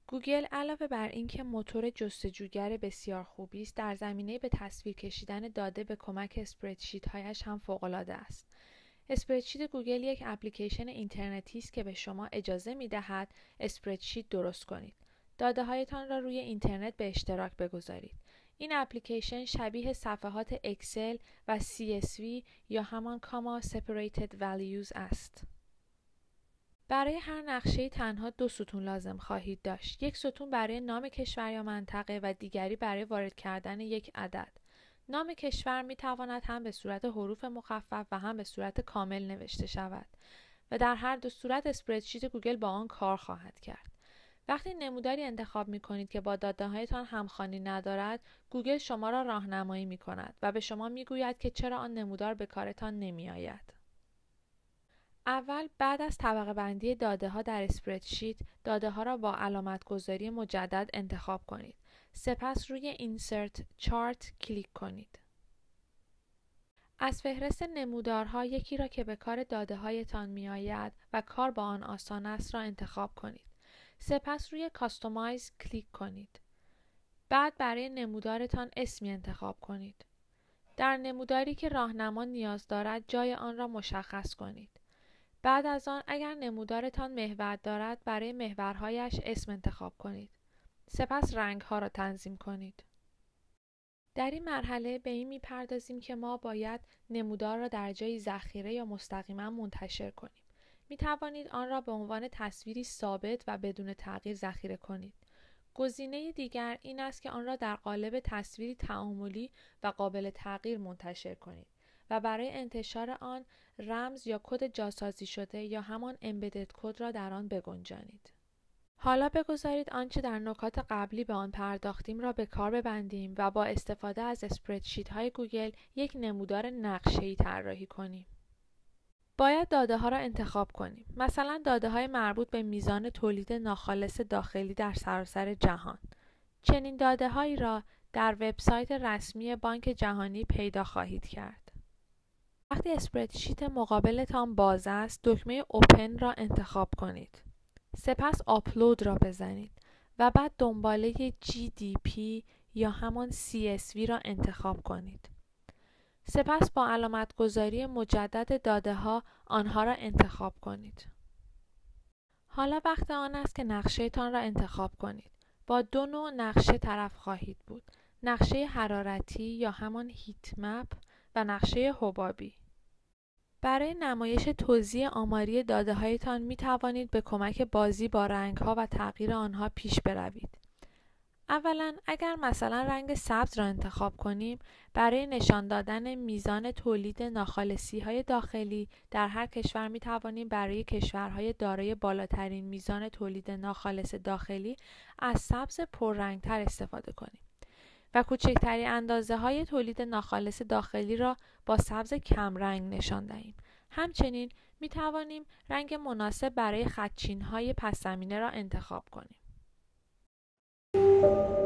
گوگل علاوه بر اینکه موتور جستجوگر بسیار خوبی است، در زمینه به تصویر کشیدن داده به کمک اسپردشیت‌هایش هم فوق‌العاده است. اسپردشیت گوگل یک اپلیکیشن اینترنتی است که به شما اجازه می‌دهد اسپردشیت درست کنید. داده‌هایتان را روی اینترنت به اشتراک بگذارید. این اپلیکیشن شبیه صفحات اکسل و CSV یا همان کاما Separated Values است. برای هر نقشه تنها 2 ستون لازم خواهید داشت. یک ستون برای نام کشور یا منطقه و دیگری برای وارد کردن یک عدد. نام کشور می تواند هم به صورت حروف مخفف و هم به صورت کامل نوشته شود و در هر دو صورت اسپردشیت گوگل با آن کار خواهد کرد. وقتی نموداری انتخاب می کنید که با داده‌هایتان همخوانی ندارد، گوگل شما را راهنمایی می کند و به شما می گوید که چرا آن نمودار به کارتان نمی آید. اول بعد از طبقه بندی داده ها در اسپردشیت، داده ها را با علامت گذاری مجدد انتخاب کنید. سپس روی Insert Chart کلیک کنید. از فهرست نمودارها یکی را که به کار داده هایتان می آید و کار با آن آسان است را انتخاب کنید. سپس روی Customize کلیک کنید. بعد برای نمودارتان اسمی انتخاب کنید. در نموداری که راهنما نیاز دارد جای آن را مشخص کنید. بعد از آن اگر نمودارتان محور دارد برای محورهایش اسم انتخاب کنید. سپس رنگها را تنظیم کنید. در این مرحله به این میپردازیم که ما باید نمودار را در جایی ذخیره یا مستقیما منتشر کنیم. می توانید آن را به عنوان تصویری ثابت و بدون تغییر ذخیره کنید. گزینه دیگر این است که آن را در قالب تصویری تعاملی و قابل تغییر منتشر کنید و برای انتشار آن رمز یا کد جاسازی شده یا همان امبدد کد را در آن بگنجانید. حالا بگذارید آنچه در نکات قبلی به آن پرداختیم را به کار ببندیم و با استفاده از اسپردشیت های گوگل یک نمودار نقشه‌ای طراحی کنیم. باید داده ها را انتخاب کنیم. مثلا داده های مربوط به میزان تولید ناخالص داخلی در سراسر جهان. چنین داده هایی را در وبسایت رسمی بانک جهانی پیدا خواهید کرد. وقتی اسپردشیت مقابلتان باز است، دکمه اوپن را انتخاب کنید. سپس آپلود را بزنید و بعد دنباله GDP یا همان CSV را انتخاب کنید. سپس با علامت گذاری مجدد داده ها آنها را انتخاب کنید. حالا وقت آن است که نقشه تان را انتخاب کنید. با 2 نوع نقشه طرف خواهید بود. نقشه حرارتی یا همان هیت مپ و نقشه حبابی. برای نمایش توزیع آماری داده هایتان می توانید به کمک بازی با رنگ ها و تغییر آنها پیش بروید. اولا اگر مثلا رنگ سبز را انتخاب کنیم، برای نشان دادن میزان تولید ناخالصی های داخلی در هر کشور می توانیم برای کشورهای دارای بالاترین میزان تولید ناخالص داخلی از سبز پررنگتر استفاده کنیم و کوچکترین اندازه های تولید ناخالص داخلی را با سبز کمرنگ نشان دهیم. همچنین می توانیم رنگ مناسب برای خطچین های پس زمینه را انتخاب کنیم.